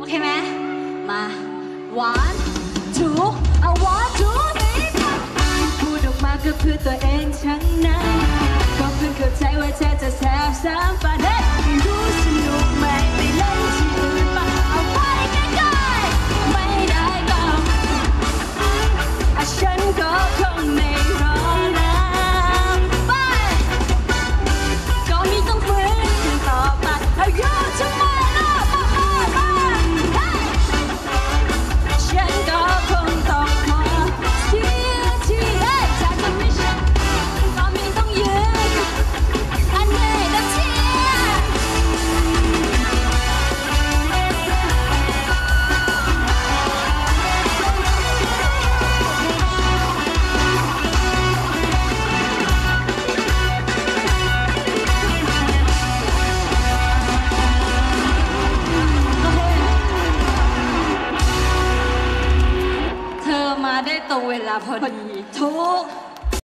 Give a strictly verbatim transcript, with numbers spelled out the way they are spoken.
เคไหมมา one two I want to be พูดออกมาก็เพื่อตัวเองทั้งนั้นก็เพื่อเข้าใจว่าเธอจะแสบซ้ำฝันให้รู้สนุกไหมไปเล่นที่อื่นมาเอาไว้ใกล้ๆไม่ได้ก็ฉันก็คงไม่รอแล้วไปก็มีต้องฝืนกันต่อไปอายุทำไมล่ะฉันก็คงต้องขอเสียทีจากจะไม่ใช่ก็มีต้องยืนอันนี้นะเชียเธอมาได้ตรงเวลาพอดีทุก